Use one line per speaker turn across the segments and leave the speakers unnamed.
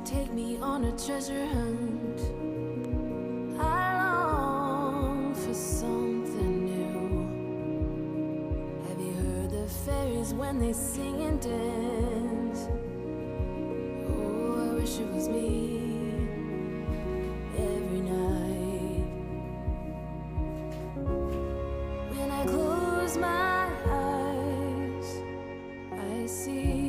take me on a treasure hunt. I long for something new. Have you heard the fairies when they sing and dance? Oh, I wish it was me every night. When I close my eyes, I see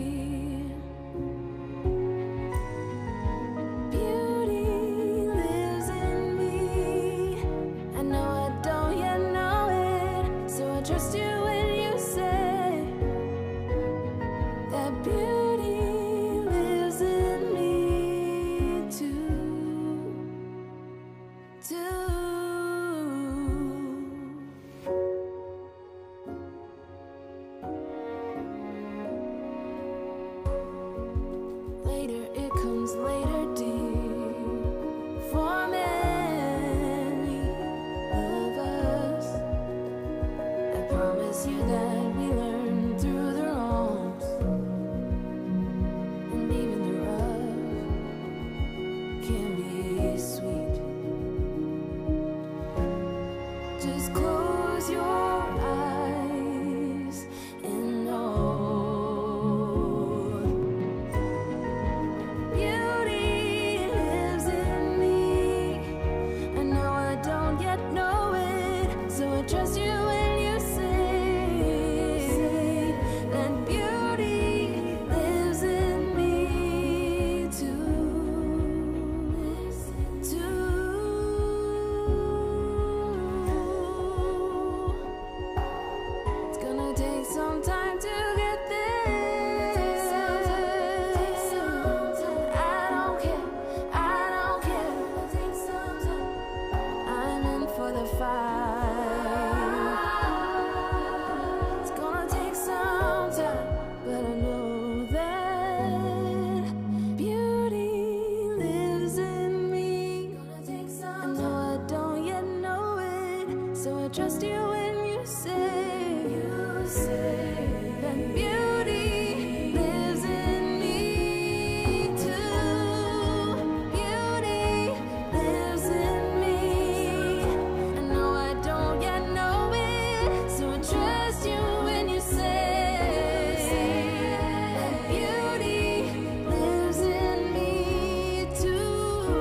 trust you when you say that beauty lives in me too. Beauty lives in me. I know I don't yet know it, so I trust you when you say that beauty lives in me too.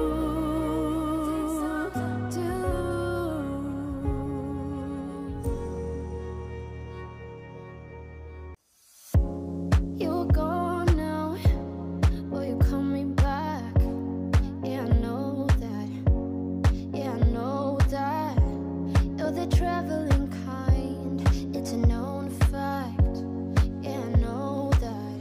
You're gone now, will you call me back? Yeah, I know that. Yeah, I know that. You're the traveling kind, it's a known fact. Yeah, I know that.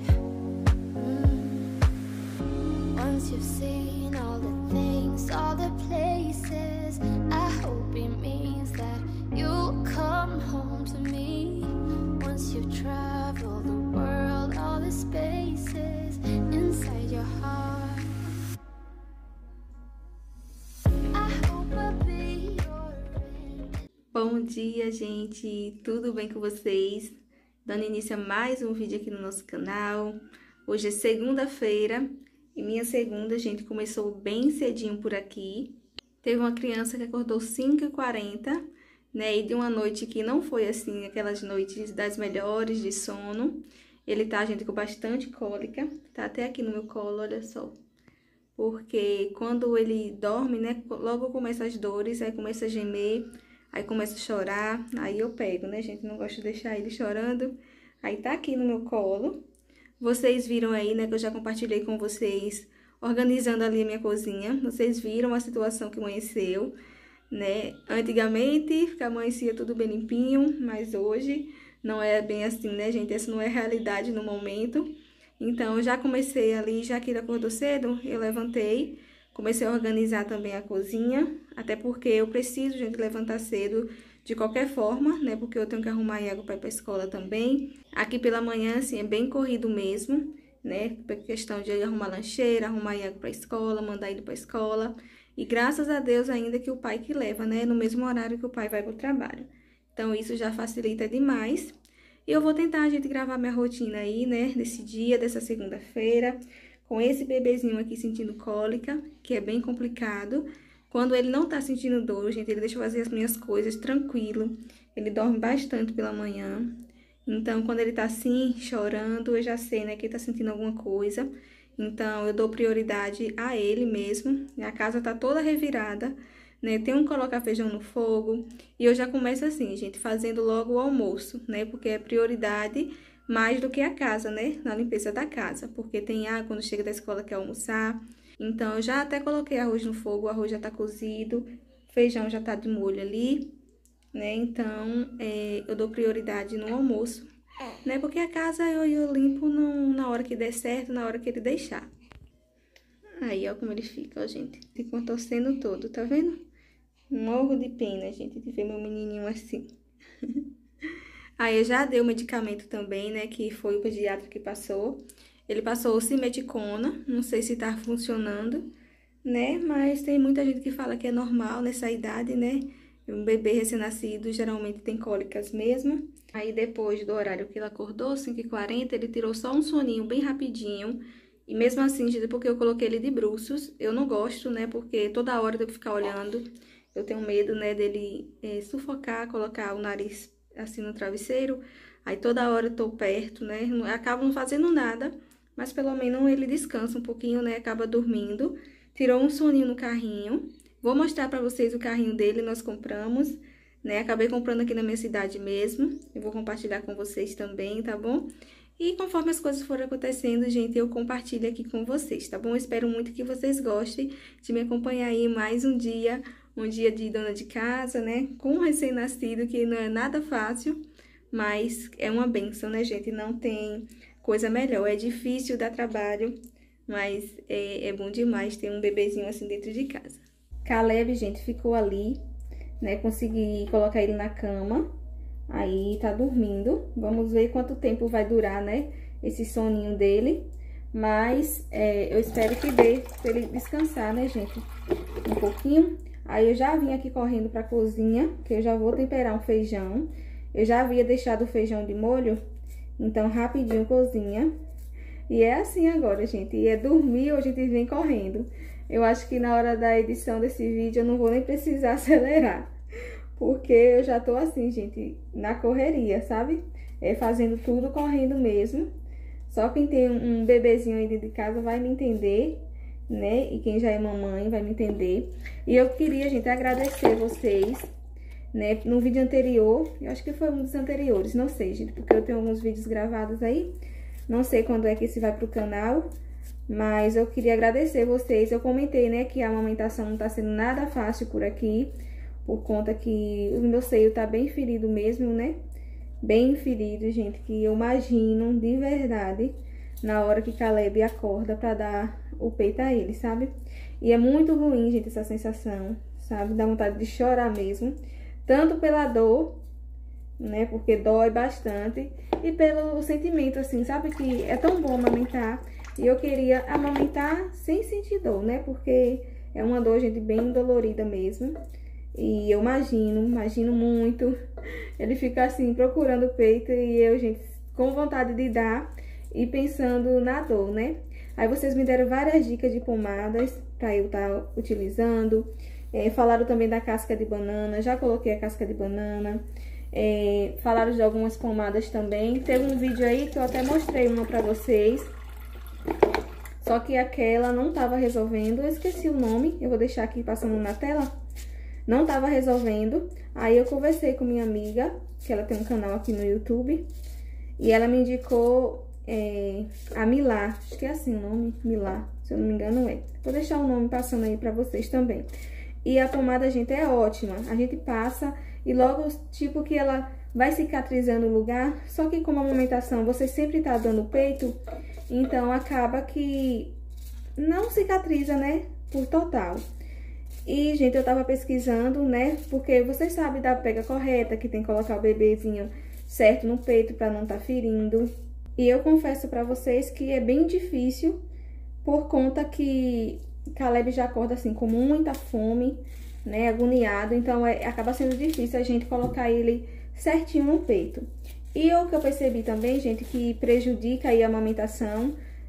Once you've seen all the things, all the places, I hope it means that you'll come home to me. Once you've traveled the world, all the spaces inside your heart, I hope I'll be your friend.
Bom dia, gente! Tudo bem com vocês? Dando início a mais um vídeo aqui no nosso canal. Hoje é segunda-feira e minha segunda, gente, começou bem cedinho por aqui. Teve uma criança que acordou 5h40, né? E de uma noite que não foi assim, aquelas noites das melhores de sono. Ele tá, gente, com bastante cólica. Tá até aqui no meu colo, olha só. Porque quando ele dorme, né? Logo começa as dores, aí começa a gemer, aí começa a chorar. Aí eu pego, né, gente? Não gosto de deixar ele chorando. Aí tá aqui no meu colo. Vocês viram aí, né, que eu já compartilhei com vocês, organizando ali a minha cozinha. Vocês viram a situação que amanheceu, né? Antigamente, amanhecia tudo bem limpinho, mas hoje não é bem assim, né, gente? Essa não é a realidade no momento. Então, eu já comecei ali, já que ele acordou cedo, eu levantei, comecei a organizar também a cozinha, até porque eu preciso, gente, levantar cedo de qualquer forma, né? Porque eu tenho que arrumar Iago para ir para a escola também. Aqui pela manhã, assim, é bem corrido mesmo, né? Por questão de arrumar lancheira, arrumar Iago para a escola, mandar ele para a escola. E graças a Deus ainda que o pai que leva, né? No mesmo horário que o pai vai para o trabalho. Então, isso já facilita demais. E eu vou tentar, gente, gravar minha rotina aí, né? Desse dia, dessa segunda-feira. com esse bebezinho aqui sentindo cólica, que é bem complicado. Quando ele não tá sentindo dor, gente, ele deixa eu fazer as minhas coisas tranquilo. Ele dorme bastante pela manhã. Então, quando ele tá assim, chorando, eu já sei, né, que ele tá sentindo alguma coisa. Então, eu dou prioridade a ele mesmo. A casa tá toda revirada, né? Tem um colocar feijão no fogo. E eu já começo assim, gente, fazendo logo o almoço, né? Porque é prioridade mais do que a casa, né? Na limpeza da casa. Porque tem quando chega da escola quer almoçar. Então, eu já até coloquei arroz no fogo, o arroz já tá cozido, feijão já tá de molho ali, né? Então, eu dou prioridade no almoço, né? Porque a casa eu limpo na hora que der certo, na hora que ele deixar. Aí, ó como ele fica, ó, gente. Se contorcendo todo, tá vendo? Morro de pena, gente, de ver meu menininho assim. Aí, eu já dei o medicamento também, né? Que foi o pediatra que passou. Ele passou o simeticona, não sei se tá funcionando, né? Mas tem muita gente que fala que é normal nessa idade, né? Um bebê recém-nascido geralmente tem cólicas mesmo. Aí depois do horário que ele acordou, 5h40, ele tirou só um soninho bem rapidinho. E mesmo assim, gente, porque eu coloquei ele de bruços, eu não gosto, né? Porque toda hora eu tenho que ficar olhando. Eu tenho medo, né, dele sufocar, colocar o nariz assim no travesseiro. Aí toda hora eu tô perto, né? Acabo não fazendo nada. Mas pelo menos ele descansa um pouquinho, né? Acaba dormindo. Tirou um soninho no carrinho. Vou mostrar pra vocês o carrinho dele, nós compramos, né? Acabei comprando aqui na minha cidade mesmo. Eu vou compartilhar com vocês também, tá bom? E conforme as coisas forem acontecendo, gente, eu compartilho aqui com vocês, tá bom? Eu espero muito que vocês gostem de me acompanhar aí mais um dia de dona de casa, né? Com um recém-nascido, que não é nada fácil, mas é uma bênção, né, gente? Não tem coisa melhor. É difícil, dá trabalho, mas é bom demais ter um bebezinho assim dentro de casa. Caleb, gente, ficou ali, né? Consegui colocar ele na cama. Aí tá dormindo. Vamos ver quanto tempo vai durar, né? Esse soninho dele. Mas eu espero que dê pra ele descansar, né, gente? Um pouquinho. Aí eu já vim aqui correndo pra cozinha, que eu já vou temperar um feijão. Eu já havia deixado o feijão de molho. Então, rapidinho cozinha. E é assim agora, gente. E é dormir ou a gente vem correndo. Eu acho que na hora da edição desse vídeo eu não vou nem precisar acelerar. Porque eu já tô assim, gente, na correria, sabe? Fazendo tudo correndo mesmo. Só quem tem um bebezinho aí dentro de casa vai me entender, né? E quem já é mamãe vai me entender. E eu queria, gente, agradecer vocês, né? No vídeo anterior, eu acho que foi um dos anteriores, não sei, gente, porque eu tenho alguns vídeos gravados aí. Não sei quando é que esse vai pro canal, mas eu queria agradecer vocês. Eu comentei, né, que a amamentação não tá sendo nada fácil por aqui, por conta que o meu seio tá bem ferido mesmo, né? Bem ferido, gente, que eu imagino, de verdade, na hora que Caleb acorda pra dar o peito a ele, sabe? E é muito ruim, gente, essa sensação, sabe? Dá vontade de chorar mesmo. Tanto pela dor, né? Porque dói bastante. E pelo sentimento, assim, sabe? Que é tão bom amamentar. E eu queria amamentar sem sentir dor, né? Porque é uma dor, gente, bem dolorida mesmo. E eu imagino muito. Ele fica assim, procurando o peito e eu, gente, com vontade de dar e pensando na dor, né? Aí vocês me deram várias dicas de pomadas pra eu estar utilizando. Falaram também da casca de banana, já coloquei a casca de banana. Falaram de algumas pomadas também. Teve um vídeo aí que eu até mostrei uma pra vocês. Só que aquela não tava resolvendo. Eu esqueci o nome, eu vou deixar aqui passando na tela. Não tava resolvendo. Aí eu conversei com minha amiga, que ela tem um canal aqui no YouTube. E ela me indicou a Milá. Acho que é assim o nome, Milá. Se eu não me engano é. Vou deixar o nome passando aí pra vocês também. E a pomada, gente, é ótima. A gente passa e logo, tipo, que ela vai cicatrizando o lugar. Só que como a amamentação, você sempre tá dando peito, então acaba que não cicatriza, né, por total. E, gente, eu tava pesquisando, né, porque vocês sabem da pega correta, que tem que colocar o bebezinho certo no peito pra não tá ferindo. E eu confesso pra vocês que é bem difícil, por conta que Caleb já acorda assim com muita fome, né, agoniado. Então, acaba sendo difícil a gente colocar ele certinho no peito. E o que eu percebi também, gente, que prejudica aí a amamentação,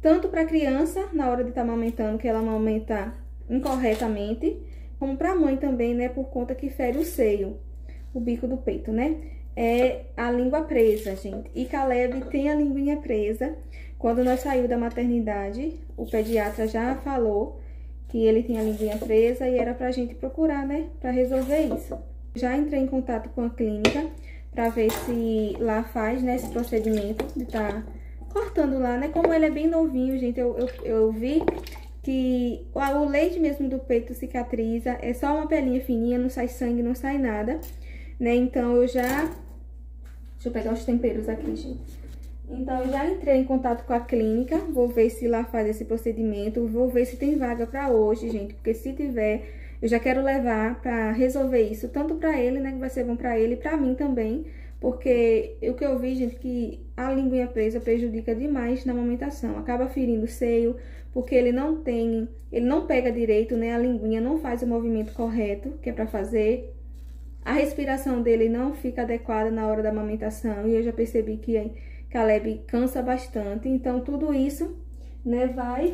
tanto para a criança, na hora de estar amamentando, que ela amamenta incorretamente, como para a mãe também, né, por conta que fere o seio, o bico do peito, né? É a língua presa, gente. E Caleb tem a linguinha presa. Quando nós saímos da maternidade, o pediatra já falou que ele tinha a linguinha presa e era pra gente procurar, né, pra resolver isso. Já entrei em contato com a clínica pra ver se lá faz, né, esse procedimento de tá cortando lá, né? Como ele é bem novinho, gente, eu vi que o leite mesmo do peito cicatriza, é só uma pelinha fininha, não sai sangue, não sai nada, né? Então eu já... Deixa eu pegar os temperos aqui, gente. Então, eu já entrei em contato com a clínica, vou ver se lá faz esse procedimento, vou ver se tem vaga pra hoje, gente, porque se tiver, eu já quero levar pra resolver isso, tanto pra ele, né, que vai ser bom pra ele, e pra mim também, porque o que eu vi, gente, que a linguinha presa prejudica demais na amamentação, acaba ferindo o seio, porque ele não pega direito, né, a linguinha não faz o movimento correto, que é pra fazer, a respiração dele não fica adequada na hora da amamentação, e eu já percebi que Caleb cansa bastante, então tudo isso, né,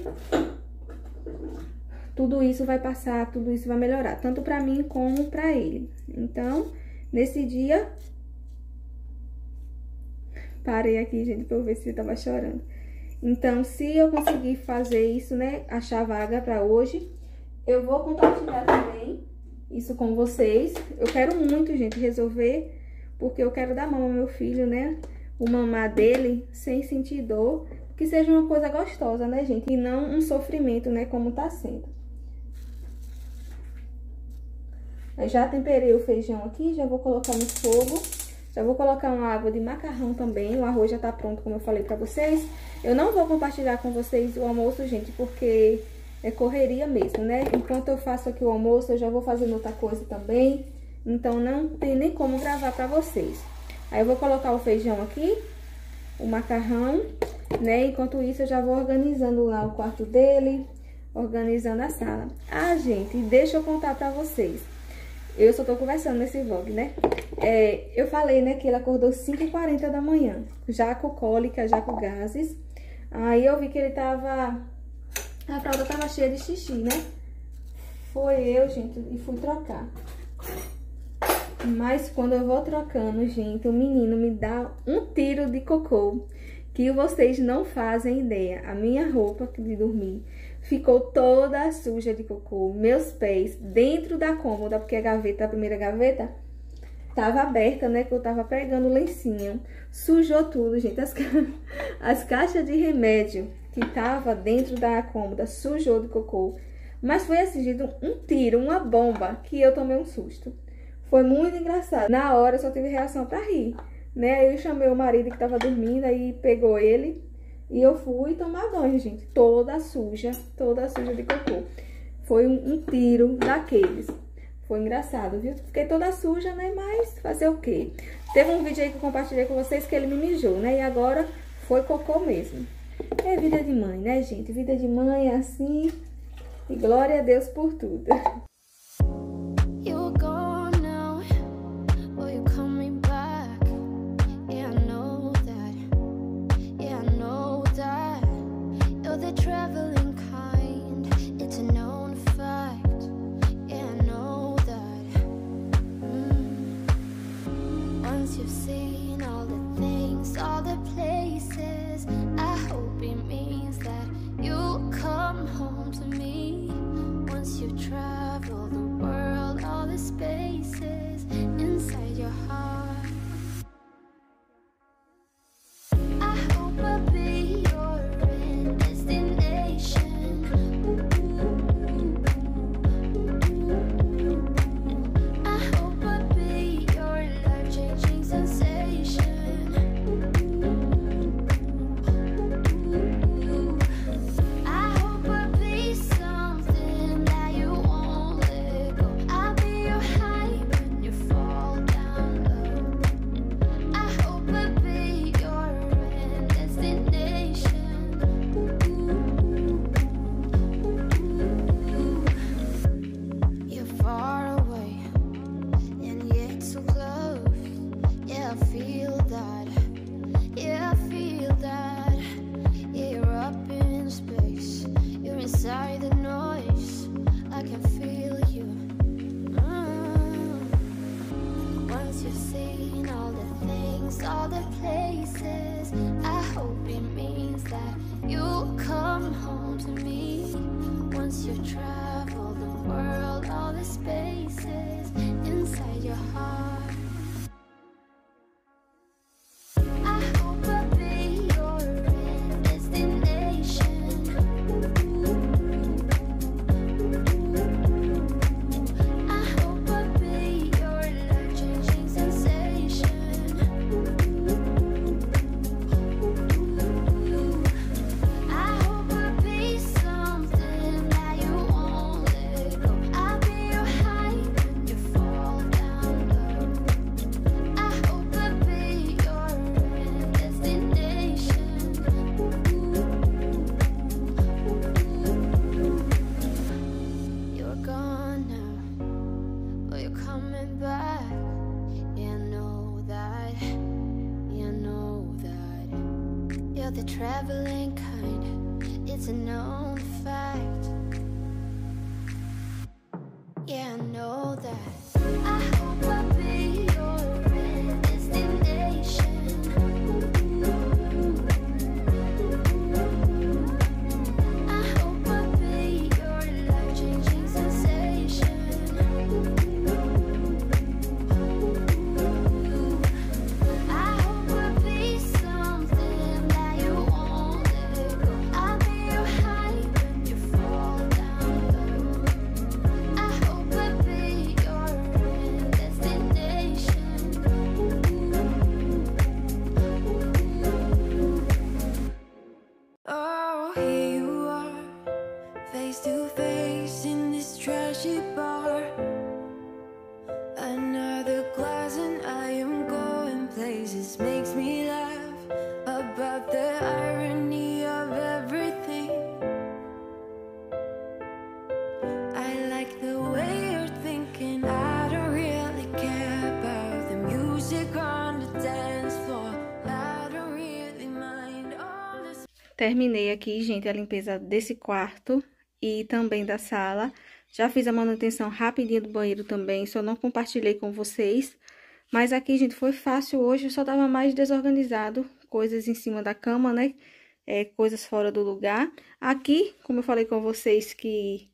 tudo isso vai passar, tudo isso vai melhorar, tanto pra mim como pra ele. Então, nesse dia, parei aqui, gente, pra eu ver se ele tava chorando. Então, se eu conseguir fazer isso, né, achar vaga pra hoje, eu vou compartilhar também isso com vocês. Eu quero muito, gente, resolver, porque eu quero dar mão ao meu filho, né, o mamar dele sem sentir dor, que seja uma coisa gostosa, né, gente? E não um sofrimento, né, como tá sendo. Eu já temperei o feijão aqui, já vou colocar no fogo. Já vou colocar uma água de macarrão também, o arroz já tá pronto, como eu falei pra vocês. Eu não vou compartilhar com vocês o almoço, gente, porque é correria mesmo, né? Enquanto eu faço aqui o almoço, eu já vou fazendo outra coisa também. Então, não tem nem como gravar pra vocês. Aí eu vou colocar o feijão aqui, o macarrão, né? Enquanto isso, eu já vou organizando lá o quarto dele, organizando a sala. Ah, gente, deixa eu contar pra vocês. Eu só tô conversando nesse vlog, né? Eu falei, né, que ele acordou 5h40 da manhã, já com cólica, já com gases. Aí eu vi que ele tava... A fralda tava cheia de xixi, né? Foi eu, gente, e fui trocar. Mas quando eu vou trocando, gente, o menino me dá um tiro de cocô que vocês não fazem ideia. A minha roupa de dormir ficou toda suja de cocô. Meus pés dentro da cômoda, porque a gaveta, a primeira gaveta, tava aberta, né? Que eu tava pegando o lencinho. Sujou tudo, gente. As caixas de remédio que tava dentro da cômoda sujou de cocô. Mas foi assim, gente, um tiro, uma bomba, que eu tomei um susto. Foi muito engraçado. Na hora eu só tive reação pra rir, né? Eu chamei o marido que tava dormindo, aí pegou ele e eu fui tomar banho, gente. Toda suja de cocô. Foi um tiro daqueles. Foi engraçado, viu? Fiquei toda suja, né? Mas fazer o quê? Teve um vídeo aí que eu compartilhei com vocês que ele me mijou, né? E agora foi cocô mesmo. É vida de mãe, né, gente? Vida de mãe é assim. E glória a Deus por tudo.
all the places. I hope it means that you'll come home to me once you've traveled the world, all the spaces inside your heart. I hope I'll be your destination. I hope I'll be your life-changing sensation. I hope I'll be something that you won't let go. I'll be your high when you fall down low. I hope I'll be your destination. You're gone now, but you're coming back. Yeah, I know that. Yeah, I know that. You're the traveling kind. It's a known fact. Yeah, I know that. I hope I'll be your destination. I hope I'll be your life-changing sensation. I hope I'll be something that you won't let go. I'll be your high when you fall down low. I hope I'll be your destination.
Oh, here you are, face to face in this trashy bar. Another glass and I am going places. Makes me laugh about the irony of everything. I like the way you're thinking. I don't really care about the music on the dance floor. I don't really mind all this.
Terminei aqui, gente, a limpeza desse quarto e também da sala. Já fiz a manutenção rapidinha do banheiro também, só não compartilhei com vocês. Mas aqui, gente, foi fácil hoje, só tava mais desorganizado, coisas em cima da cama, né? Coisas fora do lugar. Aqui, como eu falei com vocês que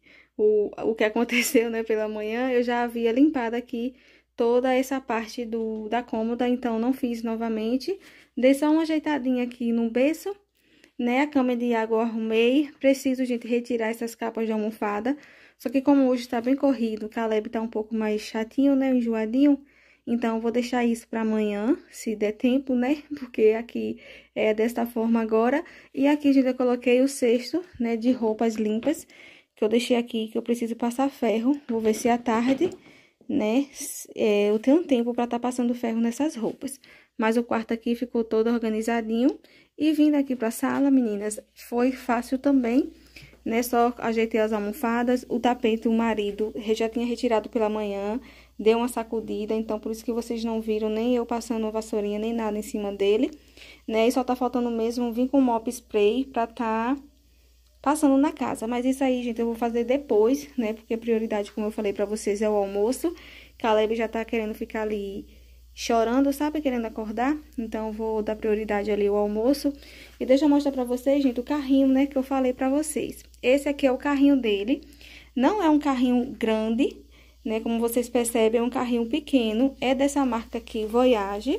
o que aconteceu, né, pela manhã, eu já havia limpado aqui toda essa parte da cômoda, então não fiz novamente. Dei só uma ajeitadinha aqui no berço, né? A cama de água eu arrumei. Preciso, gente, retirar essas capas de almofada. Só que como hoje tá bem corrido, o Caleb tá um pouco mais chatinho, né? Enjoadinho. Então, eu vou deixar isso pra amanhã, se der tempo, né? Porque aqui é desta forma agora. E aqui, gente, eu coloquei o cesto, né? De roupas limpas. Que eu deixei aqui, que eu preciso passar ferro. Vou ver se à tarde, né? Eu tenho tempo pra tá passando ferro nessas roupas. Mas o quarto aqui ficou todo organizadinho. E vindo aqui pra sala, meninas, foi fácil também, né? Só ajeitei as almofadas, o tapete o marido já tinha retirado pela manhã, deu uma sacudida, então por isso que vocês não viram nem eu passando uma vassourinha, nem nada em cima dele, né? E só tá faltando mesmo vir com mop spray pra tá passando na casa. Mas isso aí, gente, eu vou fazer depois, né? Porque a prioridade, como eu falei pra vocês, é o almoço. Caleb já tá querendo ficar ali chorando, sabe? Querendo acordar. Então, eu vou dar prioridade ali ao almoço. E deixa eu mostrar pra vocês, gente, o carrinho, né? Que eu falei pra vocês. Esse aqui é o carrinho dele. Não é um carrinho grande, né? Como vocês percebem, é um carrinho pequeno. É dessa marca aqui, Voyage.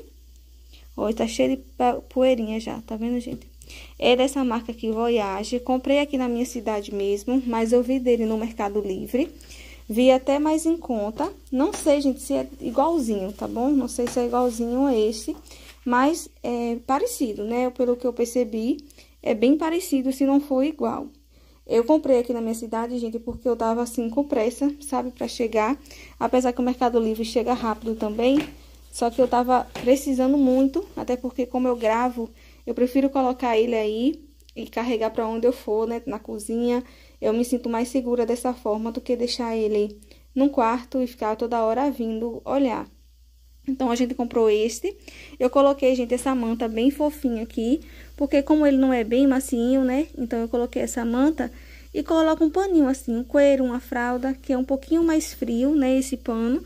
Ó, tá cheio de poeirinha já, tá vendo, gente? É dessa marca aqui, Voyage. Comprei aqui na minha cidade mesmo, mas eu vi dele no Mercado Livre. Vi até mais em conta. Não sei, gente, se é igualzinho, tá bom? Não sei se é igualzinho a esse, mas é parecido, né? Pelo que eu percebi, é bem parecido, se não for igual. Eu comprei aqui na minha cidade, gente, porque eu tava assim com pressa, sabe, pra chegar. Apesar que o Mercado Livre chega rápido também, só que eu tava precisando muito, até porque como eu gravo, eu prefiro colocar ele aí e carregar pra onde eu for, né, na cozinha. Eu me sinto mais segura dessa forma do que deixar ele num quarto e ficar toda hora vindo olhar. Então, a gente comprou este. Eu coloquei, gente, essa manta bem fofinha aqui, porque como ele não é bem macinho, né? Então, eu coloquei essa manta e coloco um paninho assim, um coeiro, uma fralda, que é um pouquinho mais frio, né? Esse pano,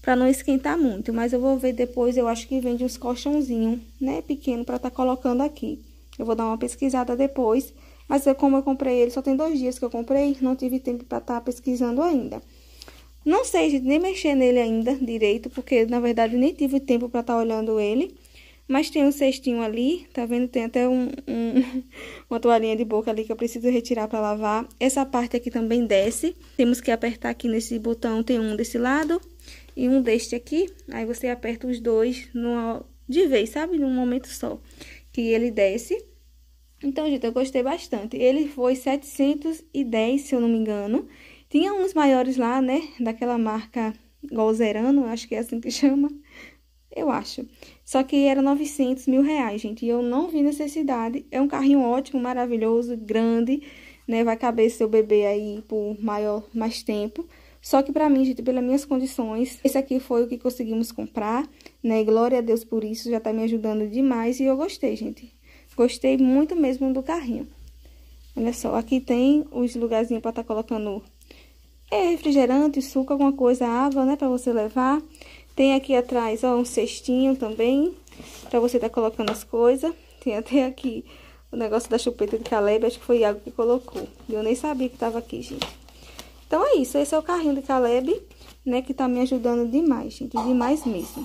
para não esquentar muito. Mas eu vou ver depois, eu acho que vende uns colchãozinhos, né, pequeno para estar colocando aqui. Eu vou dar uma pesquisada depois, mas como eu comprei ele, só tem 2 dias que eu comprei, não tive tempo para estar pesquisando ainda. Não sei, gente, nem mexer nele ainda direito, porque na verdade nem tive tempo para estar olhando ele. Mas tem um cestinho ali, tá vendo? Tem até uma toalhinha de boca ali que eu preciso retirar para lavar. Essa parte aqui também desce. Temos que apertar aqui nesse botão, tem um desse lado e um deste aqui. Aí você aperta os dois de vez, sabe? Num momento só, que ele desce. Então, gente, eu gostei bastante. Ele foi 710, se eu não me engano. Tinha uns maiores lá, né? Daquela marca Golzerano, acho que é assim que chama. Eu acho. Só que era 900 mil reais, gente. E eu não vi necessidade. É um carrinho ótimo, maravilhoso, grande, né? Vai caber seu bebê aí por mais tempo. Só que pra mim, gente, pelas minhas condições, esse aqui foi o que conseguimos comprar, né? Glória a Deus por isso, já tá me ajudando demais. E eu gostei, gente. Gostei muito mesmo do carrinho. Olha só, aqui tem os lugarzinhos pra tá colocando refrigerante, suco, alguma coisa, água, né? Pra você levar. Tem aqui atrás, ó, um cestinho também, pra você tá colocando as coisas. Tem até aqui o negócio da chupeta de Caleb, acho que foi Iago que colocou. Eu nem sabia que tava aqui, gente. Então é isso, esse é o carrinho de Caleb, né, que tá me ajudando demais, gente, demais mesmo.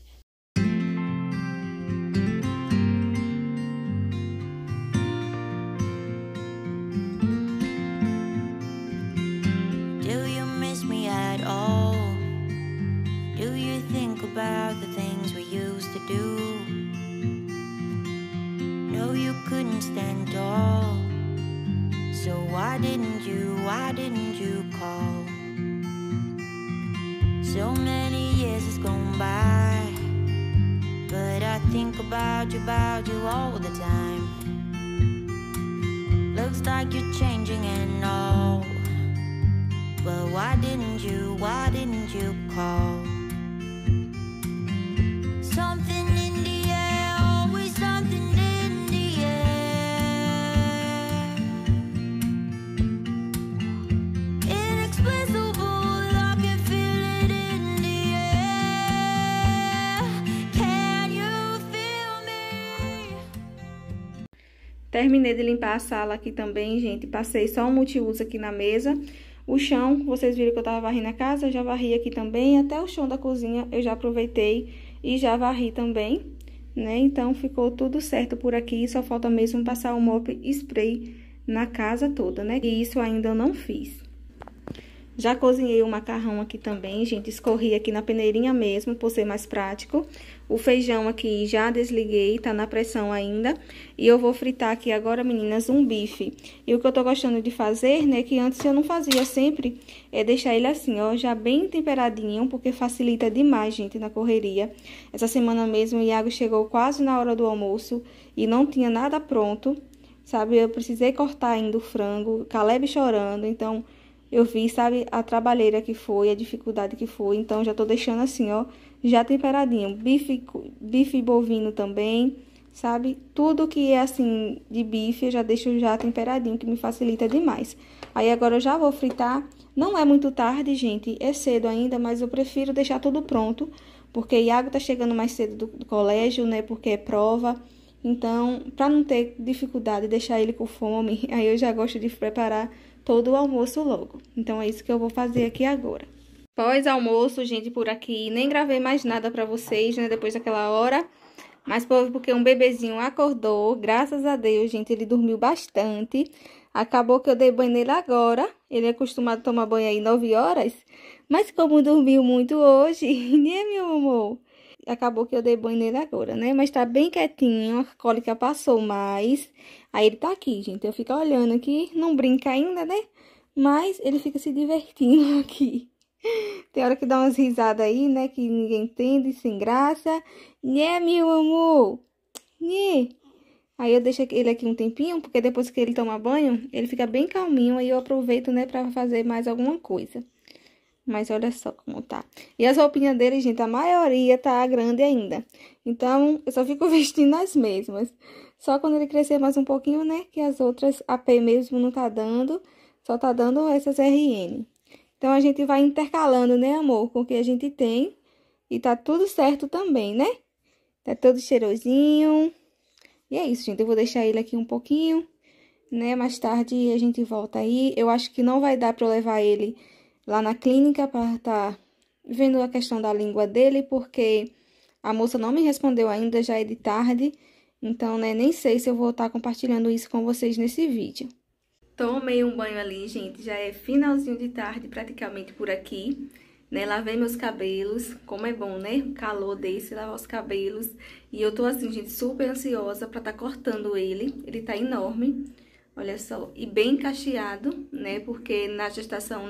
Do you miss me at all? Do you think about the things we used to do? No, you couldn't stand tall. So why didn't you call? So many years has gone by, but I think about you all the time. Looks like you're changing and all, but why didn't you call? Something in the air, always something in the air. Inexplicable, I can feel it in the air. Can you feel me?
Terminei de limpar a sala aqui também, gente. Passei só um multiuso aqui na mesa. O chão, vocês viram que eu tava varrendo a casa, eu já varri aqui também. Até o chão da cozinha eu já aproveitei e já varri também, né? Então, ficou tudo certo por aqui. Só falta mesmo passar o mop spray na casa toda, né? E isso ainda eu não fiz. Já cozinhei o macarrão aqui também, gente. Escorri aqui na peneirinha mesmo, por ser mais prático. O feijão aqui já desliguei, tá na pressão ainda. E eu vou fritar aqui agora, meninas, um bife. E o que eu tô gostando de fazer, né, que antes eu não fazia sempre, é deixar ele assim, ó, já bem temperadinho, porque facilita demais, gente, na correria. Essa semana mesmo o Iago chegou quase na hora do almoço e não tinha nada pronto, sabe? Eu precisei cortar ainda o frango, Caleb chorando, então eu vi, sabe, a trabalheira que foi, a dificuldade que foi. Então, já tô deixando assim, ó, já temperadinho. Bife bovino também, sabe? Tudo que é assim, de bife, eu já deixo já temperadinho, que me facilita demais. Aí, agora eu já vou fritar. Não é muito tarde, gente, é cedo ainda, mas eu prefiro deixar tudo pronto. Porque Iago tá chegando mais cedo do colégio, né, porque é prova. Então, pra não ter dificuldade, deixar ele com fome, aí eu já gosto de preparar todo o almoço logo. Então, é isso que eu vou fazer aqui agora. Pós-almoço, gente, por aqui, nem gravei mais nada pra vocês, né, depois daquela hora. Mas porque um bebezinho acordou, graças a Deus, gente, ele dormiu bastante. Acabou que eu dei banho nele agora. Ele é acostumado a tomar banho aí 9 horas. Mas como dormiu muito hoje, né, meu amor? Acabou que eu dei banho nele agora, né? Mas tá bem quietinho, a cólica passou mais. Aí ele tá aqui, gente. Eu fico olhando aqui, não brinca ainda, né? Mas ele fica se divertindo aqui. Tem hora que dá umas risadas aí, né? Que ninguém entende, sem graça. Né, meu amor? Né? Aí eu deixo ele aqui um tempinho, porque depois que ele toma banho, ele fica bem calminho. Aí eu aproveito, né, pra fazer mais alguma coisa. Mas olha só como tá. E as roupinhas dele, gente, a maioria tá grande ainda. Então, eu só fico vestindo as mesmas. Só quando ele crescer mais um pouquinho, né? Que as outras AP mesmo não tá dando. Só tá dando essas RN. Então, a gente vai intercalando, né, amor? Com o que a gente tem. e tá tudo certo também, né? Tá todo cheirosinho. E é isso, gente. Eu vou deixar ele aqui um pouquinho, né? Mais tarde a gente volta aí. Eu acho que não vai dar pra eu levar ele lá na clínica pra tá vendo a questão da língua dele, porque a moça não me respondeu ainda, já é de tarde. Então, né, nem sei se eu vou estar compartilhando isso com vocês nesse vídeo. Tomei um banho ali, gente, já é finalzinho de tarde praticamente por aqui, né? Lavei meus cabelos, como é bom, né? O calor desse, lavar os cabelos. E eu tô assim, gente, super ansiosa pra tá cortando ele. Ele tá enorme, olha só. E bem cacheado, né? Porque na gestação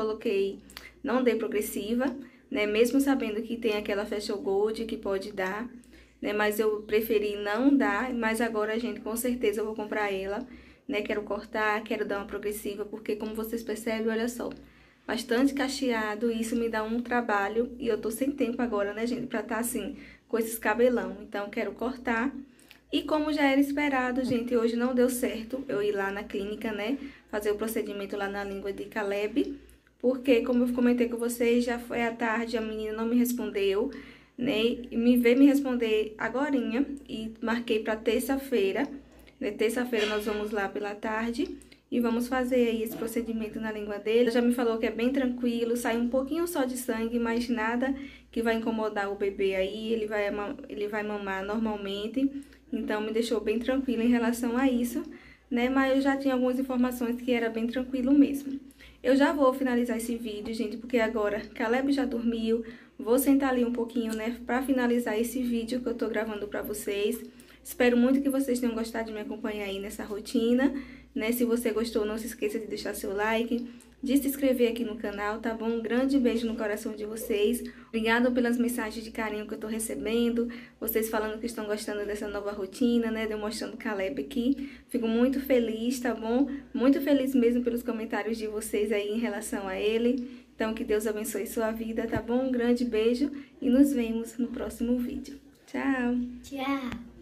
não dei progressiva, né? Mesmo sabendo que tem aquela Facial Gold que pode dar, né? Mas eu preferi não dar, mas agora, gente, com certeza eu vou comprar ela, né? Quero cortar, quero dar uma progressiva, porque como vocês percebem, olha só, bastante cacheado, e isso me dá um trabalho, e eu tô sem tempo agora, né, gente, pra tá assim, com esses cabelão. Então, quero cortar. E como já era esperado, gente, hoje não deu certo eu ir lá na clínica, né, fazer o procedimento lá na língua de Caleb, porque, como eu comentei com vocês, já foi à tarde, a menina não me respondeu, né, e veio me responder agorinha, e marquei pra terça-feira. Terça-feira nós vamos lá pela tarde e vamos fazer aí esse procedimento na língua dele. Ela já me falou que é bem tranquilo, sai um pouquinho só de sangue, mas nada que vai incomodar o bebê aí, ele vai mamar normalmente. Então, me deixou bem tranquilo em relação a isso, né? Mas eu já tinha algumas informações que era bem tranquilo mesmo. Eu já vou finalizar esse vídeo, gente, porque agora Caleb já dormiu. Vou sentar ali um pouquinho, né, pra finalizar esse vídeo que eu tô gravando pra vocês. Espero muito que vocês tenham gostado de me acompanhar aí nessa rotina, né? Se você gostou, não se esqueça de deixar seu like, de se inscrever aqui no canal, tá bom? Um grande beijo no coração de vocês. Obrigada pelas mensagens de carinho que eu tô recebendo, vocês falando que estão gostando dessa nova rotina, né? De eu mostrando o Caleb aqui. Fico muito feliz, tá bom? Muito feliz mesmo pelos comentários de vocês aí em relação a ele. Então, que Deus abençoe sua vida, tá bom? Um grande beijo e nos vemos no próximo vídeo. Tchau!
Tchau!